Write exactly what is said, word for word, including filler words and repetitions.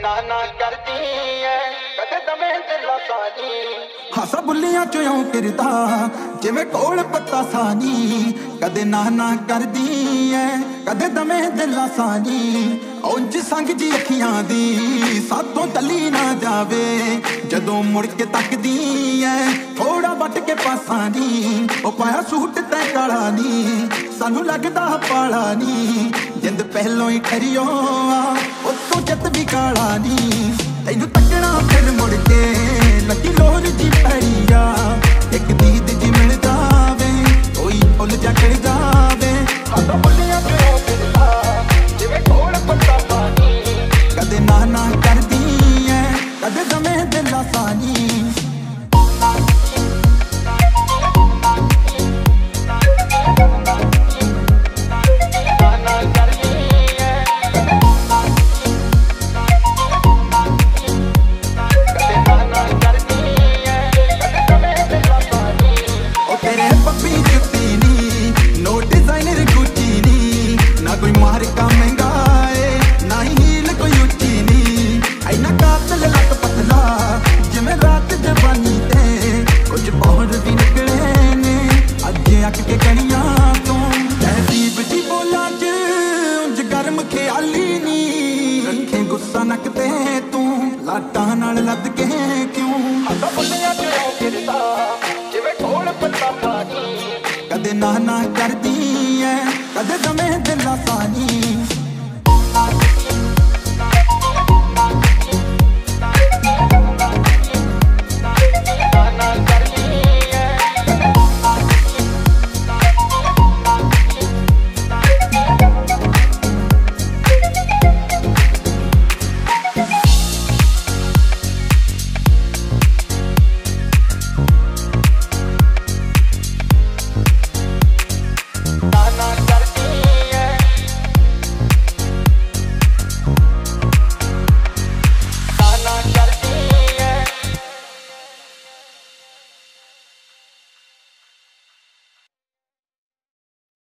ना ना करती है कदे दमे दिला सानी हासा बुलियां चों किरदा जिवें कोल पत्ता सानी कदे ना ना करदी है कदे दमे दिला सानी उंज संग जी अखियां दी सातों टली ना जावे जदों मुड़ के तकदी है थोड़ा वट के पासा नी ओ पाया सूट तै काला नी सानू लगदा पाला नी जिंद पहलों ही ठरियो आ उत्तों जत भी काला नी तैनू तकना फिर मुड़ के लगी लोर जी पैरिया एक दीद जी मिल जावे कोई फुल जा खड़ जावे हाथों बुलियां चों फिरदा जिवें कोल पत्ता पानी कदे ना ना करदी है कदे दमे दिला सानी लाटा नाल लद के क्यों हाथा बुलियां चों फिरदा जिवें कोल पत्ता पानी कदे ना ना करदी